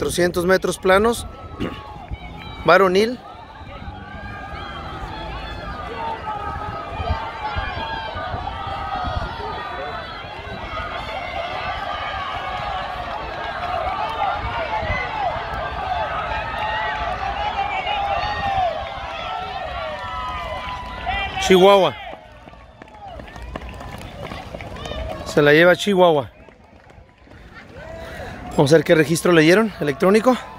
400 metros planos, varonil. Chihuahua. Se la lleva Chihuahua. Vamos a ver qué registro le dieron electrónico.